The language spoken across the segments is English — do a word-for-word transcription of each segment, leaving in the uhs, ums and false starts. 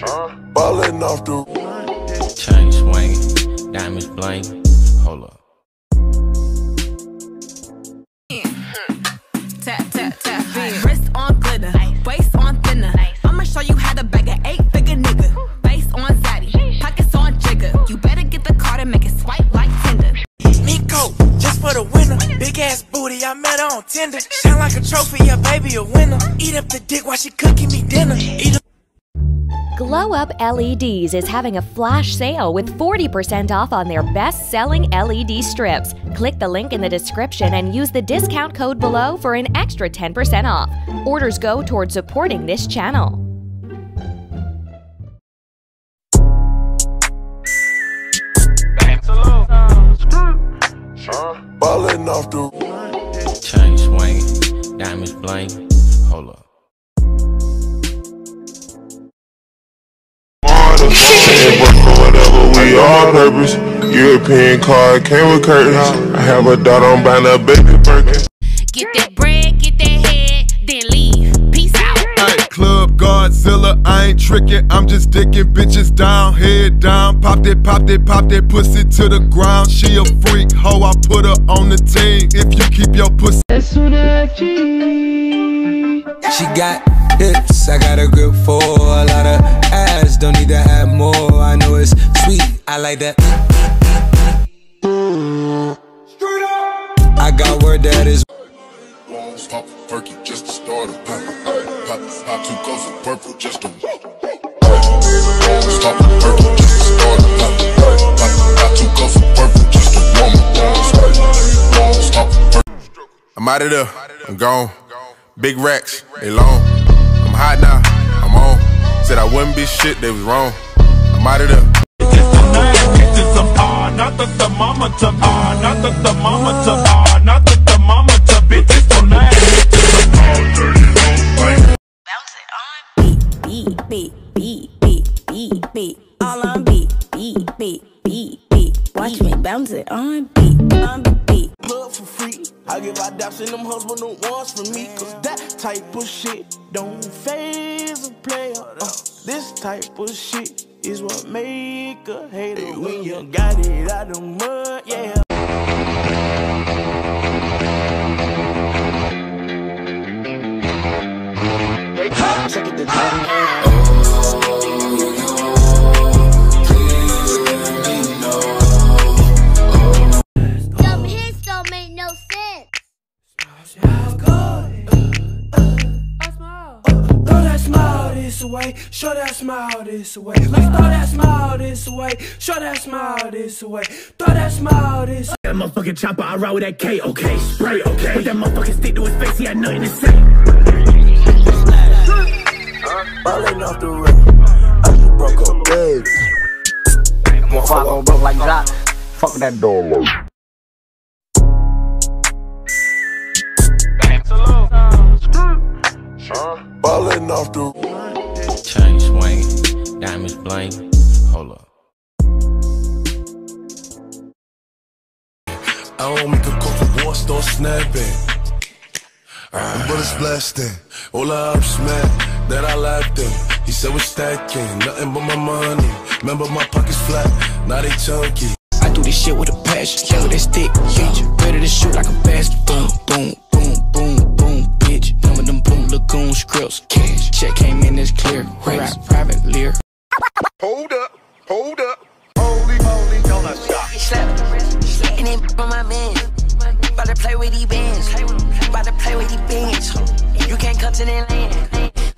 Ballin' off the chain swinging, diamonds bling. Hold up. Tap, tap, tap. Wrist on glitter, waist on thinner. I'ma show you how to bag a eight-figure nigga. Face on zaddy, pockets on jigger. You better get the card and make it swipe like Tinder. Miko, just for the winner. Big ass booty, I met her on Tinder. Shine like a trophy, yeah, baby, a winner. Eat up the dick while she cooking me dinner. Eat up Glow Up L E Ds is having a flash sale with forty percent off on their best-selling L E D strips. Click the link in the description and use the discount code below for an extra ten percent off. Orders go towards supporting this channel. ballin' off the chain swinging, diamonds bling. Hold up. Whatever we all purpose. European car came with curtains. I have a daughter on buying a baby Birkin. Get that bread, get that head, then leave. Peace out. Hey, Club Godzilla, I ain't tricking, I'm just dicking bitches down, head down. Pop that, pop that, pop that pussy to the ground. She a freak, hoe, I put her on the team. If you keep your pussy. She got hips, I got a grip for a lot of ass, don't need to have more. I know it's sweet, I like that. I got word that is Pop a perky just to start a pop. Pop, pop two cups of purple just to pop a perky just to start a pop. Pop, pop two cups of purple just to warm up. I'm out of there, I'm gone. Big racks, they long. I'm hot now, I'm on. Said I wouldn't be shit, they was wrong. I'm out of there. Not the thermometer, ah, not the thermometer, ah, not the thermometer, bitch, it's so nice. Bounce it on. Beat, beat, beat, beat, beat, beat. All on beat, beat, beat, beat, beat. Watch me bounce it on beat, on beat. love for free. I give our daps and them husband don't wants from me. Cause that type of shit don't phase a player. Uh, this type of shit is what make a hater hey, when you got it out the mud, yeah. Check it the time. Away, show that smile this away. Let's throw that smile this away. Show that smile this away. Throw that smile this way. That motherfucking chopper, I ride with that K, okay? Spray, okay? Put that motherfucking stick to his face, he had nothing to say. Ballin' off the rim, I just broke up big. Motherfucker gon' broke like that. Fuck that door. Ballin' off the chain swinging, diamonds bling. Hold up. I don't make a call for war, start snapping. The bullets blasting, all up smack that I lapped him. He said we're stacking, nothing but my money. Remember my pockets flat, now they chunky. I do this shit with a passion, yeah, with that stick, bitch. Ready to shoot like a bastard. Boom, boom, boom, boom, boom, bitch. None of them boom lagoon scripts. Cash, check came in this clear. Race, private lear. Hold up, hold up. Holy moly, don't let stop. Slap the wrist, slitting it from my man. About to play with these bands, about to play with these bands. You can't come to that land.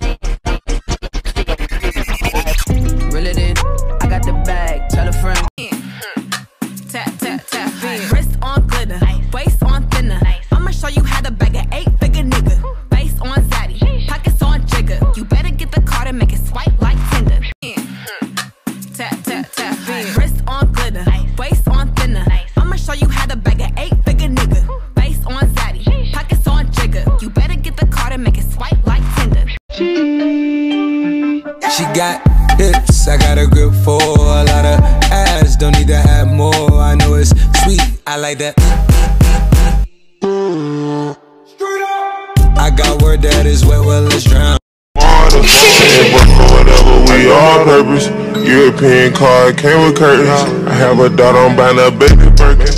Reel it in, I got the bag, tell a friend. Tap, tap, tap. Wrist on glitter, waist on thinner. I'ma show you how to bag an eight-figure nigga. Face on zaddy, pockets on jigger. You better get the card and make it swipe like Tinder. Tap, tap, tap. Wrist on glitter, waist on thinner. I'ma show you how to bag an eight-figure nigga. Face on zaddy, pockets on jigger. You better get the card and make it swipe like Tinder. She got hips, I got a grip for a lot of ass, don't need to have more. I know it's sweet, I like that. I got word that is wet, well let's drown. Marta, Ain't work or whatever, we all purpose. European car came with curtains. I have a daughter, I'm buying a baby Birkin.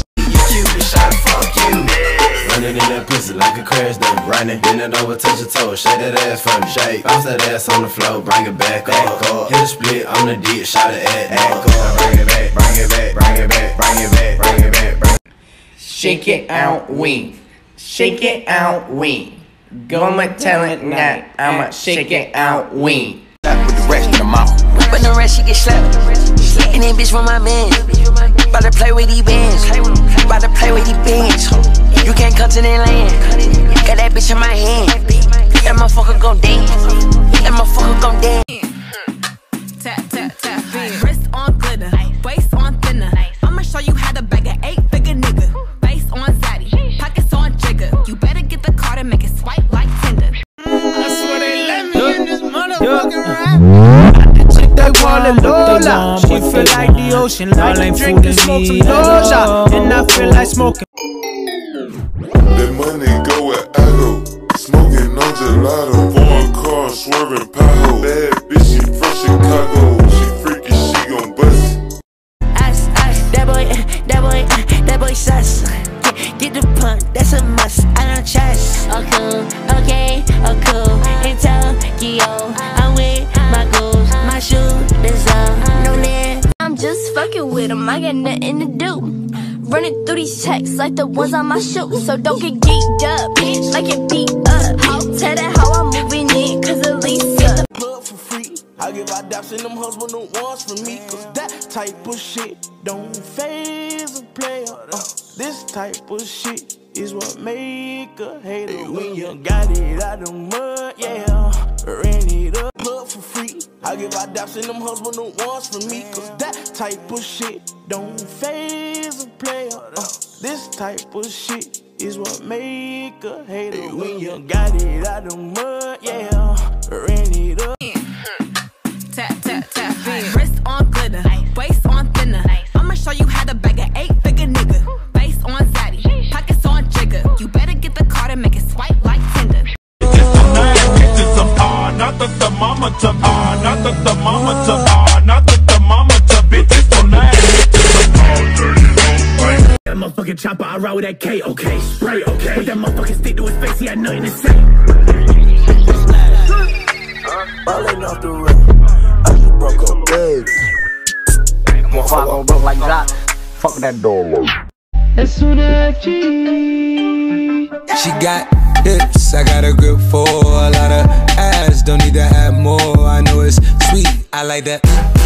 Running in that pussy like a crash dump. Running, bend it over, touch your toes, shake that ass from the shake. Bounce that ass on the floor, bring it back up. Hit a split on the dick, shot it at act up. Bring it back, bring it back, bring it back, bring it back, bring it back, bring it back. Shake it out, wing. Shake it out, wing. Go my talent now, I'ma shake it out, wing. With the rest of the mouth. When the rest she get slapped. And then bitch from my man. About to play with these bands. About to play with these bands. You can't come to that land. Got that bitch in my hand. That motherfucker gon' dance. That motherfucker gon' dance. Tap, tap, tap. Wrist on glitter. Waist on thinner. I'ma show you how to bag an eight-figure nigga. Face on zaddy. Pockets on jigger. You better get the card and make it swipe like Tinder. I swear they let me in this motherfucking rap. Chick they call it Lola. She feel like the ocean, like to drink and smoke some Doja. And I feel like smoking. That money go where I go. Smoking on gelato. Foreign car swerving pothole. Bad bitch, she from Chicago. She freaky, she gon' bust it. Ice, ice, that boy, uh, that boy, uh, that boy sus. Get, get the punk, that's a must. I don't trust. Oh cool, okay, oh cool. In Tokyo, I'm with my goals. My shooters up, no net. I'm just fucking with him, I got nothing to do. Running through these checks like the ones on my shoes. So don't get geeked up, bitch, like it beat up. Tell that how I'm moving in, cause at least the plug for free. I give out daps and them husband don't wants from me. Cause that type of shit don't phase a player. Uh, this type of shit is what make a hater. Hey, when you got it out the mud, yeah, ran it up, plug for free. I give out daps and them husband don't wants from me. Cause that type of shit don't phase a player. Uh, this type of shit is what make a hater. Hey, when you got it out the mud, yeah, ran it up. Tap, tap, tap. Wrist on glitter. Waist on thinner. I'ma show you how to bag an eight-figure nigga. Face on zaddy. Pockets on jigger. You better get the card and make it swipe like Tinder. It's the nine pieces of ah, not the thermometer, ah, not the thermometer, ah, not the thermometer, bitch. It's the nine pieces of ah. That motherfucking chopper, I ride with that K, okay, spray, okay. But that motherfucking stick to his face, he had nothing to say. Ballin' off the rip, I just broke up big. Motherfucker gon' broke like Jock. Fuck that door. She got hips, I got a grip for a lot of ass. Don't need to have more. I know it's sweet, I like that.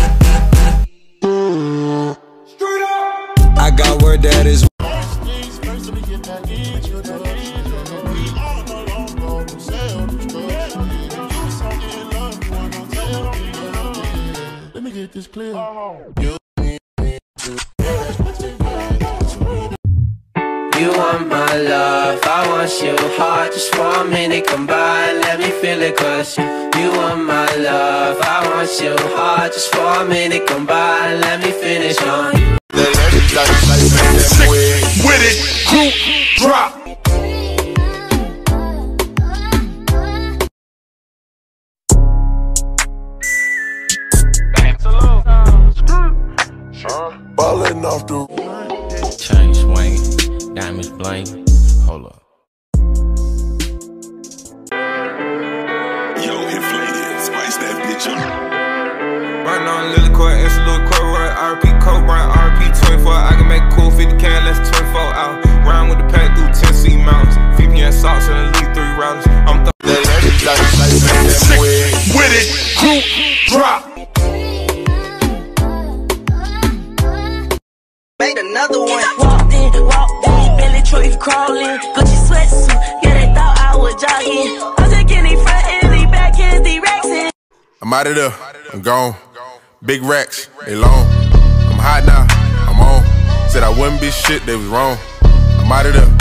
I got word that is. Let me get this clear. You want my love, I want you hard. Just for a minute, come by and let me feel it. Cause you, you want my love, I want you hard. Just for a minute, come by and let me finish on you. With it, group drop. Ballin' off the chain swinging, diamonds bling. Hold up. Yo, inflated, spice that bitch up. Right on Lily Court, it's a little court, right? R P Coke, right? R P twenty-four. I can make cool fifty can, less twenty-four out. Round with the pack through Tennessee mountains. V P N salts and elite three routers. I'm th with it, group drop. Made another one. Walked in, walked in, Billy Truth crawling. Gucci sweatsuit, yeah, they thought I was jogging. I'm taking these front and these back ends, these racks in. I'm out of there, I'm gone. Big racks, they long. I'm hot now, I'm on. Said I wouldn't be shit, they was wrong. I'm out of there,